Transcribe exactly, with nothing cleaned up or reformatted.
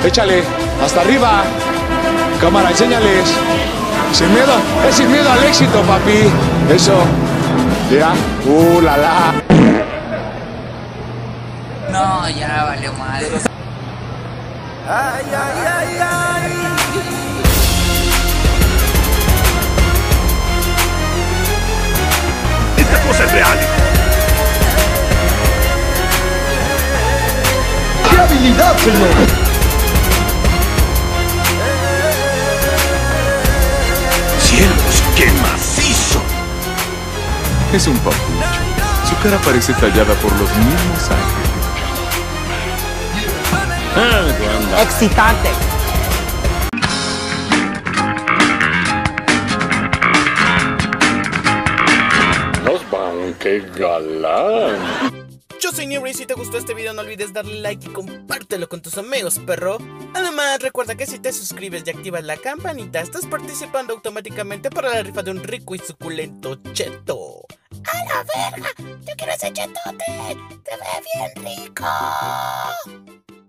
Échale, hasta arriba. Cámara, enséñales. Sin miedo, es sin miedo al éxito, papi. Eso. Ya. Uh, la la. No, ya valió madre. Ay, ay, ay, ay. Esta cosa es real. ¡Qué habilidad, señor! ¡Cielos, qué macizo! Es un papucho. Su cara parece tallada por los mismos ángeles. Excitante. Nos van, qué galán. Yo soy Newbie, si te gustó este video no olvides darle like y compártelo con tus amigos, perro. Además, recuerda que si te suscribes y activas la campanita, estás participando automáticamente para la rifa de un rico y suculento cheto. ¡A la verga! ¡Yo quiero ese chetote! ¡Se ve bien rico!